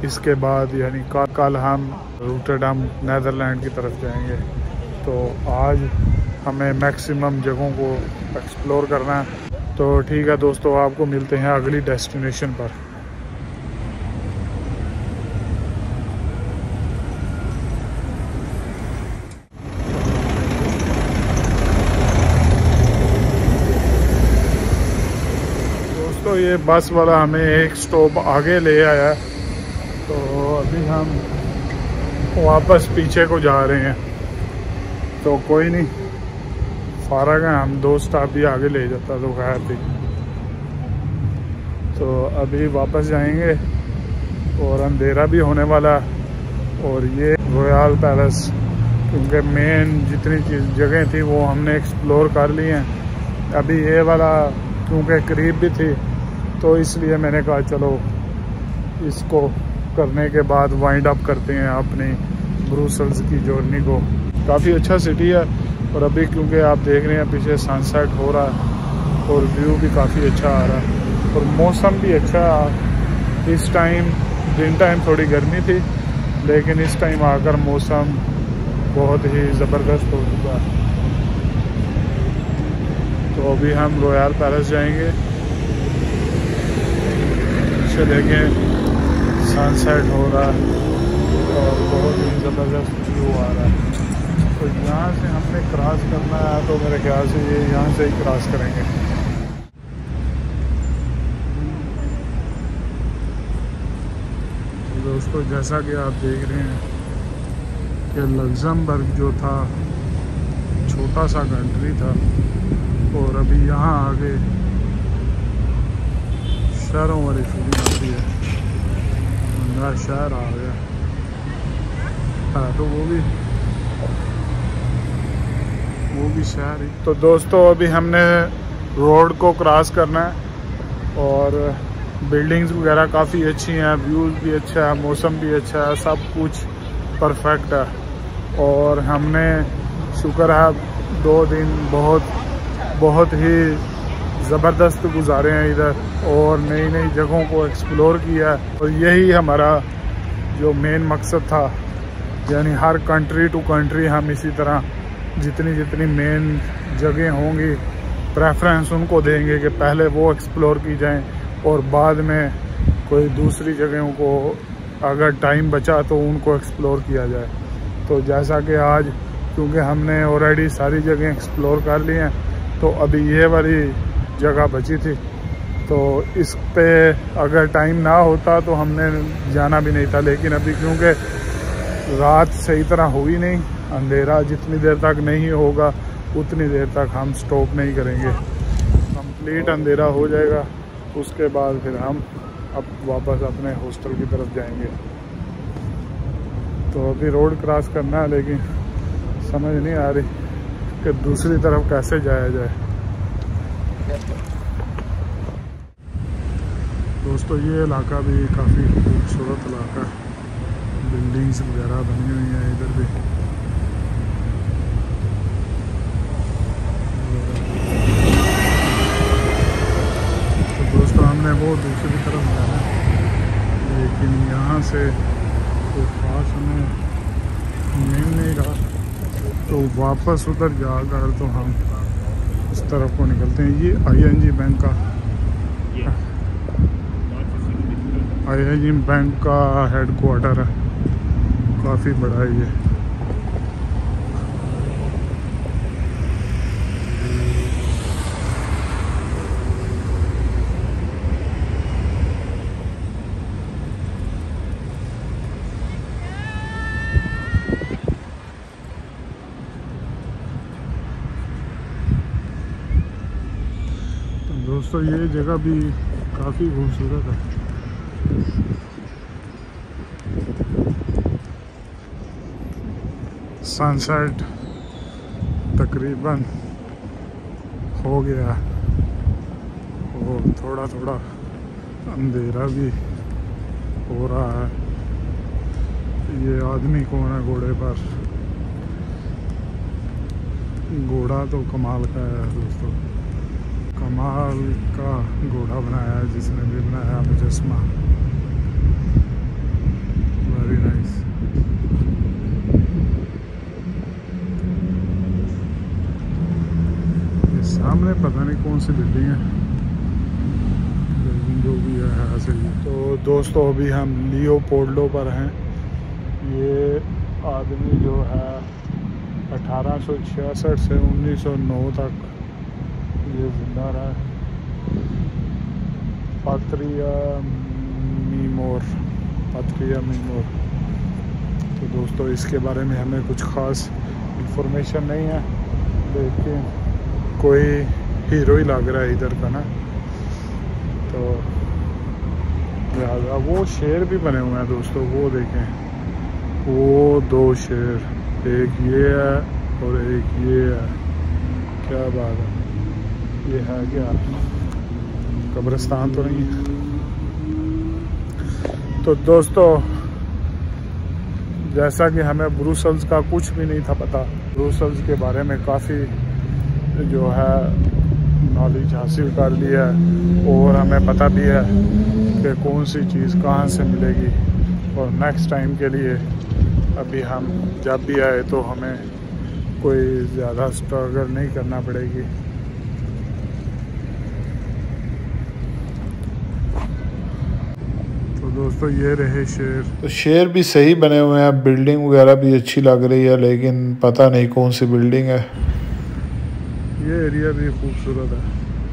इसके बाद यानी कल हम रोटरडम नीदरलैंड की तरफ जाएंगे। तो आज हमें मैक्सिमम जगहों को एक्सप्लोर करना है। तो ठीक है दोस्तों, आपको मिलते हैं अगली डेस्टिनेशन पर। दोस्तों ये बस वाला हमें एक स्टॉप आगे ले आया, तो अभी हम वापस पीछे को जा रहे हैं। तो कोई नहीं, फारग है, हम 2 स्टॉप भी आगे ले जाता तो खैर थी। तो अभी वापस जाएंगे और अंधेरा भी होने वाला। और ये रॉयल पैलेस, क्योंकि मेन जितनी जगह थी वो हमने एक्सप्लोर कर ली हैं। अभी ये वाला क्योंकि करीब भी थी तो इसलिए मैंने कहा चलो इसको करने के बाद वाइंड अप करते हैं अपनी ब्रुसेल्स की जर्नी को। काफ़ी अच्छा सिटी है और अभी क्योंकि आप देख रहे हैं पीछे सनसेट हो रहा है और व्यू भी काफ़ी अच्छा आ रहा है और मौसम भी अच्छा है। इस टाइम दिन टाइम थोड़ी गर्मी थी, लेकिन इस टाइम आकर मौसम बहुत ही ज़बरदस्त हो चुका है। तो अभी हम रॉयल पैलेस जाएंगे, देखें सनसेट हो रहा है और बहुत ही ज़बरदस्त व्यू आ रहा है। तो यहाँ से हमने क्रॉस करना है, तो मेरे ख्याल से ये यहाँ से ही क्रॉस करेंगे। दोस्तों जैसा कि आप देख रहे हैं कि लग्जमबर्ग जो था छोटा सा कंट्री था और अभी यहाँ आगे शहरों वाली फीलिंग आती है। नया शहर आ गया है, तो वो भी शहर ही। तो दोस्तों अभी हमने रोड को क्रॉस करना है और बिल्डिंग्स वगैरह काफ़ी अच्छी हैं, व्यूज़ भी अच्छा है, मौसम भी अच्छा है, सब कुछ परफेक्ट है। और हमने शुक्र है 2 दिन बहुत ही ज़बरदस्त गुजारे हैं इधर और नई नई जगहों को एक्सप्लोर किया। और यही हमारा जो मेन मकसद था, यानी हर कंट्री टू कंट्री हम इसी तरह जितनी मेन जगह होंगी प्रेफरेंस उनको देंगे कि पहले वो एक्सप्लोर की जाएं और बाद में कोई दूसरी जगहों को अगर टाइम बचा तो उनको एक्सप्लोर किया जाए। तो जैसा कि आज क्योंकि हमने ऑलरेडी सारी जगह एक्सप्लोर कर ली हैं, तो अभी ये वाली जगह बची थी, तो इस पे अगर टाइम ना होता तो हमने जाना भी नहीं था। लेकिन अभी क्योंकि रात सही तरह हुई नहीं, अंधेरा जितनी देर तक नहीं होगा उतनी देर तक हम स्टॉप नहीं करेंगे। कंप्लीट अंधेरा हो जाएगा, उसके बाद फिर हम अब वापस अपने हॉस्टल की तरफ जाएंगे। तो अभी रोड क्रॉस करना है, लेकिन समझ नहीं आ रही कि दूसरी तरफ कैसे जाया जाए। दोस्तों ये इलाका भी काफ़ी खूबसूरत इलाका है, बिल्डिंग्स वगैरह बनी हुई हैं इधर भी। तो दोस्तों हमने वो दूसरी तरफ जाना है, लेकिन यहाँ से तो खास हमें मिल नहीं रहा, तो वापस उधर जाकर तो हम इस तरफ को निकलते हैं। ये ING बैंक का हेडक्वार्टर है, काफ़ी बड़ा है ये। तो दोस्तों ये जगह भी काफ़ी खूबसूरत है। सनसेट तकरीबन हो गया और थोड़ा थोड़ा अंधेरा भी हो रहा है। ये आदमी कौन है घोड़े पर? घोड़ा तो कमाल का है दोस्तों, कमाल का घोड़ा बनाया है जिसने भी बनाया मुजस्मा। कौन सी बिल्डिंग है, लेकिन जो भी है ऐसे ही। तो दोस्तों अभी हम लियोपोल्डो पर हैं। ये आदमी जो है 1866 से 1909 तक ये जिंदा रहा। पात्रिया मीमोर। तो दोस्तों इसके बारे में हमें कुछ ख़ास इंफॉर्मेशन नहीं है, लेकिन कोई हीरो ही लग रहा है इधर का ना। तो लिहाजा वो शेर भी बने हुए हैं दोस्तों, वो देखें, वो दो शेर, एक ये है और एक ये है। क्या बात है, ये है क्या कब्रिस्तान तो नहीं है। तो दोस्तों जैसा कि हमें ब्रुसेल्स का कुछ भी नहीं था पता, ब्रुसेल्स के बारे में काफ़ी जो है नॉलेज हासिल कर लिया है, और हमें पता भी है कि कौन सी चीज़ कहाँ से मिलेगी। और नेक्स्ट टाइम के लिए अभी हम जब भी आए तो हमें कोई ज़्यादा स्ट्रगल नहीं करना पड़ेगी। दोस्तों ये रहे शेर। तो शेर भी सही बने हुए हैं, बिल्डिंग वगैरह भी अच्छी लग रही है, लेकिन पता नहीं कौन सी बिल्डिंग है। ये एरिया भी खूबसूरत है।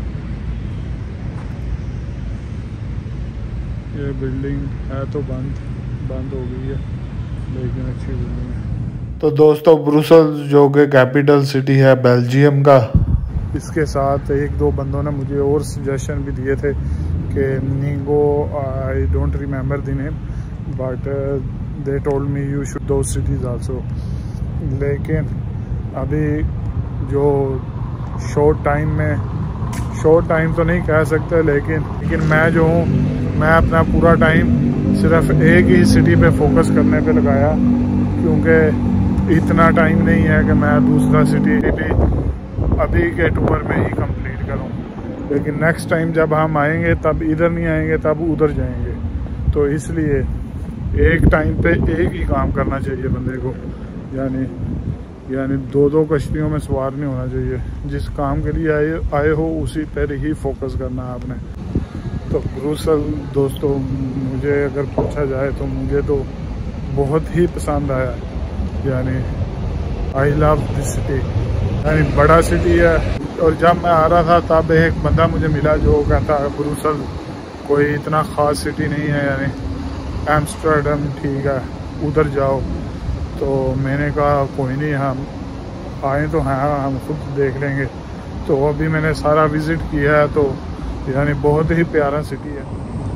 ये बिल्डिंग है तो बंद हो गई है, लेकिन अच्छी बिल्डिंग है। तो दोस्तों ब्रुसेल्स जो कि कैपिटल सिटी है बेल्जियम का, इसके साथ एक दो बंदों ने मुझे और सजेशन भी दिए थे कि नीगो, I don't remember the name, but they told me you should do cities also. लेकिन अभी जो शॉर्ट टाइम तो नहीं कह सकते, लेकिन मैं जो हूँ, मैं अपना पूरा टाइम सिर्फ एक ही सिटी पे फोकस करने पे लगाया, क्योंकि इतना टाइम नहीं है कि मैं दूसरा सिटी भी अभी के टूर में ही कंप्लीट करूँ। लेकिन नेक्स्ट टाइम जब हम आएंगे तब इधर नहीं आएंगे, तब उधर जाएंगे। तो इसलिए एक टाइम पे एक ही काम करना चाहिए बंदे को, यानी दो कश्तियों में सवार नहीं होना चाहिए। जिस काम के लिए आए हो उसी पर ही फोकस करना है आपने। तो ब्रुसेल दोस्तों मुझे अगर पूछा जाए तो मुझे तो बहुत ही पसंद आया, यानी आई लव दिस सिटी, यानी बड़ा सिटी है। और जब मैं आ रहा था तब एक बंदा मुझे मिला जो कहता है ब्रुसेल कोई इतना ख़ास सिटी नहीं है, यानी एम्स्टर्डम ठीक है, उधर जाओ। तो मैंने कहा कोई नहीं, हम आए तो हैं, हम खुद देख लेंगे। तो अभी मैंने सारा विज़िट किया है, तो यानी बहुत ही प्यारा सिटी है।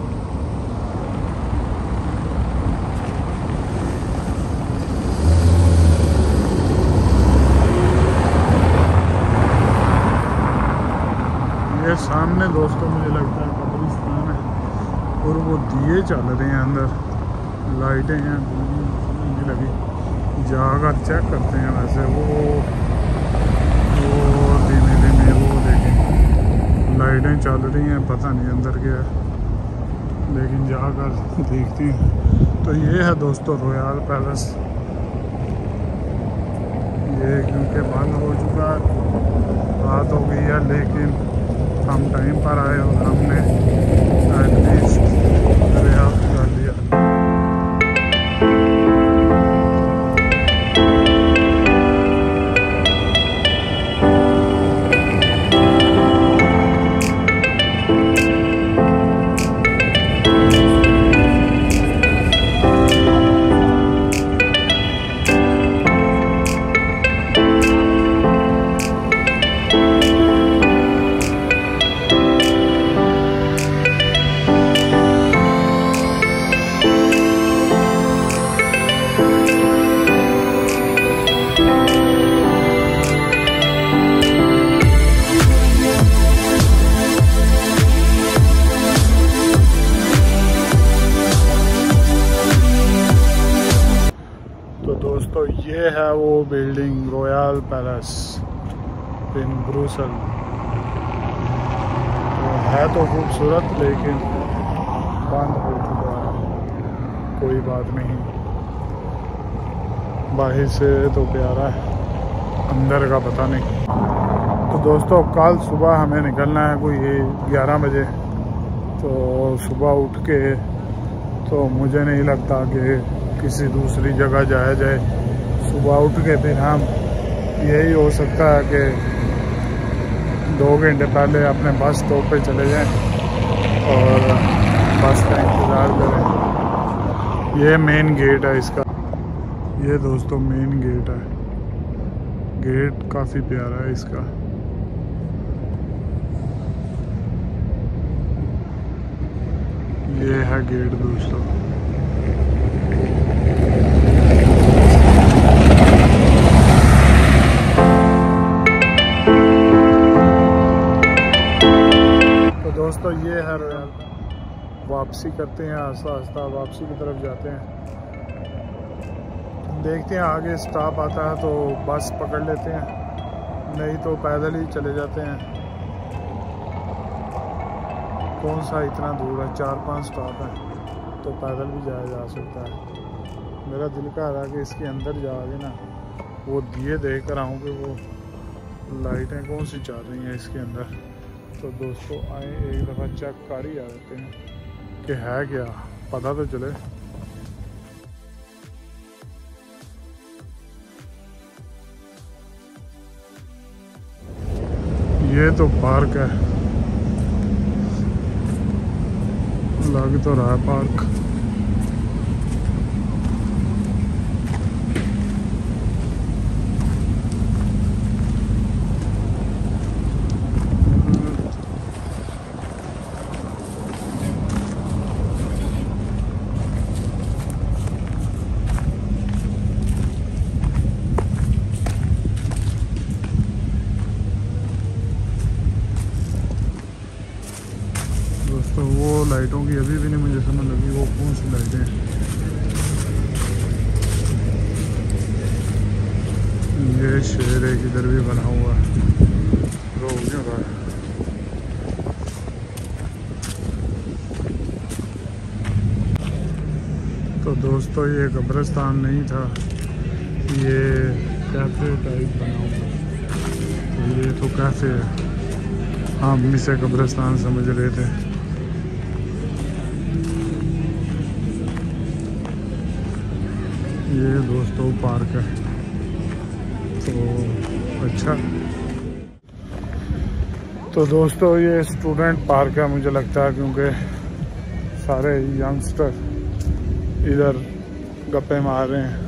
ये सामने दोस्तों मुझे लगता है कब्रिस्तान है, और वो दिए चल रहे हैं अंदर, लाइटें हैं मुझे लगी, जाकर चेक करते हैं। वैसे वो धीमे वो देखें लाइटें चल रही हैं, पता नहीं अंदर क्या है, लेकिन जाकर देखते हैं। तो ये है दोस्तों रॉयल पैलेस। ये क्योंकि बंद हो चुका है, रात हो गई है, लेकिन हम टाइम पर आए और हमने एटलीस्ट रियाज कर लिया। दोस्तों ये है वो building royal palace in Brussels. तो है तो खूबसूरत, लेकिन बंद हो चुका है। कोई बात नहीं, बाहर से तो प्यारा है, अंदर का पता नहीं। तो दोस्तों कल सुबह हमें निकलना है कोई 11 बजे। तो सुबह उठ के तो मुझे नहीं लगता कि किसी दूसरी जगह जाया जाए। सुबह उठ के फिर हम यही हो सकता है कि 2 घंटे पहले अपने बस स्टॉप पे चले जाएं और बस का इंतज़ार करें। ये मेन गेट है इसका, ये दोस्तों मेन गेट है। गेट काफ़ी प्यारा है इसका। ये है गेट दोस्तों। तो दोस्तों ये है वापसी करते हैं, आस्ता आस्ता वापसी की तरफ जाते हैं। देखते हैं आगे स्टॉप आता है तो बस पकड़ लेते हैं, नहीं तो पैदल ही चले जाते हैं। कौन सा इतना दूर है, 4-5 स्टॉप है तो पैदल भी जाया जा सकता है। मेरा दिल कह रहा है कि इसके अंदर जाके ना वो दिए देख कर आऊँ कि वो लाइटें कौन सी चल रही हैं इसके अंदर। तो दोस्तों आए एक दफ़ा चेक कर ही आ जाते हैं कि है क्या, पता तो चले। ये तो पार्क है, लग तो रहा है पार्क। दोस्तों वो लाइटों की अभी भी नहीं मुझे समझ लगी वो कौन सी लाइटें हैं। ये शेर एक इधर भी बना हुआ है, रोक क्यों रहा है। तो दोस्तों ये कब्रिस्तान नहीं था, ये कैफे टाइप बना हुआ है। तो ये तो कैफे है, हम इसे कब्रिस्तान समझ रहे थे। ये दोस्तों पार्क है तो अच्छा। तो दोस्तों ये स्टूडेंट पार्क है मुझे लगता है, क्योंकि सारे यंगस्टर इधर गप्पे मार रहे हैं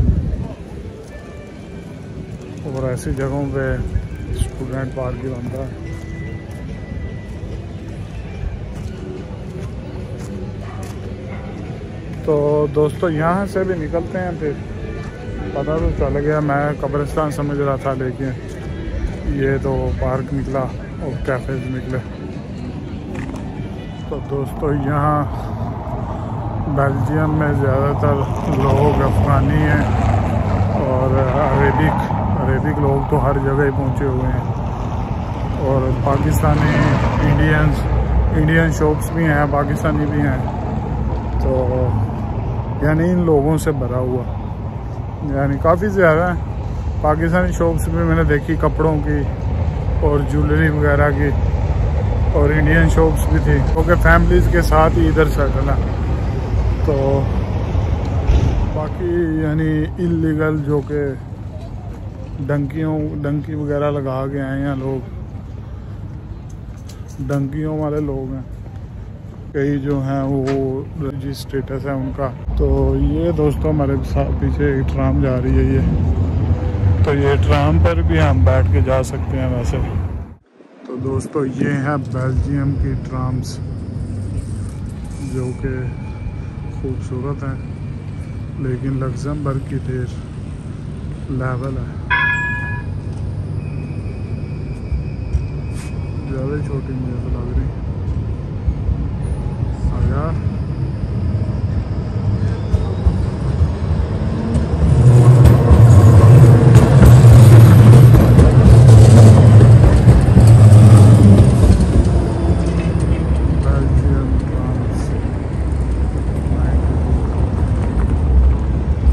और ऐसी जगहों पे स्टूडेंट पार्क ही बनता है। तो दोस्तों यहाँ से भी निकलते हैं, फिर पता तो चल गया मैं कब्रिस्तान समझ रहा था लेकिन ये तो पार्क निकला और कैफेज निकले। तो दोस्तों यहाँ बेल्जियम में ज़्यादातर लोग अफ़गानी हैं और अरेबिक लोग तो हर जगह ही पहुँचे हुए हैं, और पाकिस्तानी इंडियन शॉप्स भी हैं, पाकिस्तानी भी हैं। तो यानी इन लोगों से भरा हुआ, यानी काफ़ी ज़्यादा है। पाकिस्तानी शॉप्स भी मैंने देखी कपड़ों की और ज्वेलरी वगैरह की, और इंडियन शॉप्स भी थी, क्योंकि फैमिलीज़ के साथ ही इधर सेटल है। तो बाकी यानी इलीगल जो कि डंकी वगैरह लगा के आए हैं लोग, डंकियों वाले लोग हैं कई जो हैं, वो रजिस्ट्रेट स्टेटस है उनका। तो ये दोस्तों हमारे साथ पीछे एक ट्राम जा रही है ये, तो ये ट्राम पर भी हम बैठ के जा सकते हैं वैसे। तो दोस्तों ये है बेल्जियम की ट्राम्स जो कि खूबसूरत हैं, लेकिन लग्जमबर्ग की ढेर लेवल है, ज़्यादा छोटी मुझे तो लग रही। यार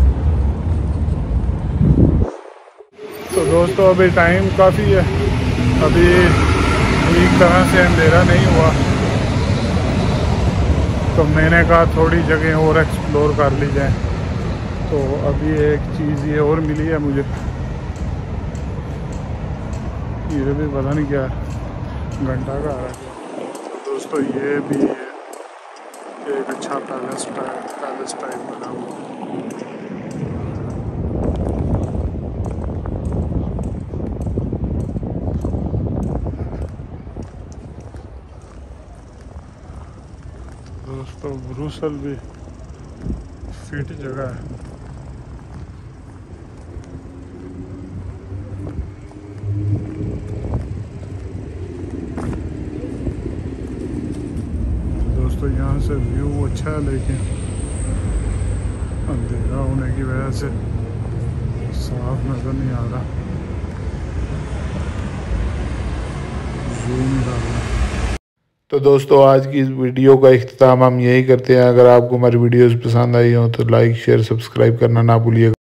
तो दोस्तों अभी टाइम काफ़ी है, अभी ठीक तरह से अंधेरा नहीं हुआ, तो मैंने कहा थोड़ी जगह और एक्सप्लोर कर ली जाए। तो अभी एक चीज़ ये और मिली है मुझे, ये भी पता नहीं क्या घंटा का है। तो दोस्तों ये भी एक अच्छा पैलेस टाइप बना हुआ। दोस्तों ब्रुसल भी फिट जगह है। दोस्तों यहाँ से व्यू अच्छा है, लेकिन अंधेरा होने की वजह से साफ नजर नहीं आ रहा। जूम डालना। तो दोस्तों आज की इस वीडियो का इख्तिताम हम यही करते हैं। अगर आपको हमारी वीडियोस पसंद आई हो तो लाइक शेयर सब्सक्राइब करना ना भूलिएगा।